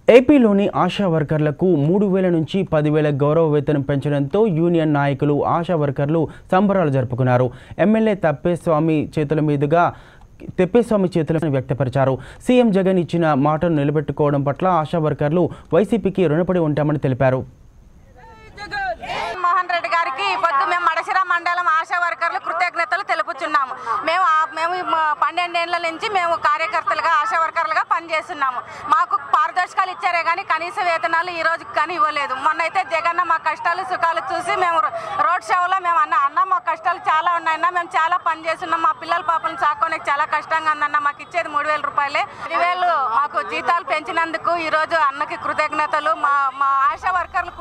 ఏపీలోని ఆశా వర్కర్లకు 3,000 నుంచి 10,000 గౌరవ వేతనం పెంచడంతో యూనియన్ నాయకులు ఆశా వర్కర్లు సంబరాలు జరుపుకున్నారు. ఎమ్మెల్యే తెప్పేస్వామి చేతులను వ్యక్తపరిచారు. సీఎం జగన్ ఇచ్చిన మాటను నిలబెట్టుకోవడం పట్ల ఆశా వర్కర్లు వైసీపీకి రుణపడి ఉంటామని తెలిపారు. ఆశా వర్కర్లు కృతజ్ఞతలు తెలుపుచున్నాము. మేము 12 ఏళ్ల నుంచి మేము కార్యకర్తలుగా ఆశా వర్కర్లుగా పనిచేస్తున్నాము. మాకు పారదర్శకాలు ఇచ్చారే కానీ కనీస వేతనాలు ఈ రోజుకి కానీ ఇవ్వలేదు. మొన్నైతే జగన్ మా కష్టాలు సుఖాలు చూసి మేము రోడ్ షోలో మేము అన్న మా కష్టాలు చాలా ఉన్నాయన్నా, మేము చాలా పని చేస్తున్నాం, మా పిల్లల పాపలను సాకోనికి చాలా కష్టంగా ఉందన్న, మాకు ఇచ్చేది 3,000 రూపాయలే. 10,000 మాకు జీతాలు పెంచినందుకు ఈరోజు అన్నకి కృతజ్ఞతలు. మా ఆశా వర్కర్లు